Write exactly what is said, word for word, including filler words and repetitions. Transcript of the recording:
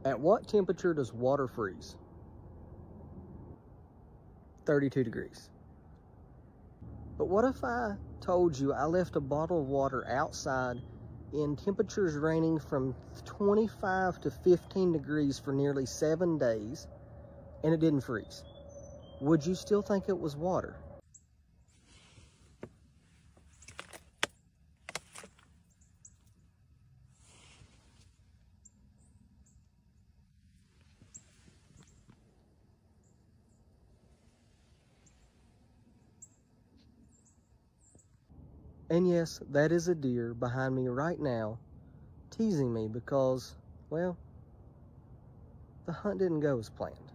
At what temperature does water freeze? thirty-two degrees. But what if I told you I left a bottle of water outside in temperatures ranging from twenty-five to fifteen degrees for nearly seven days and it didn't freeze? Would you still think it was water? And yes, that is a deer behind me right now, teasing me because, well, the hunt didn't go as planned.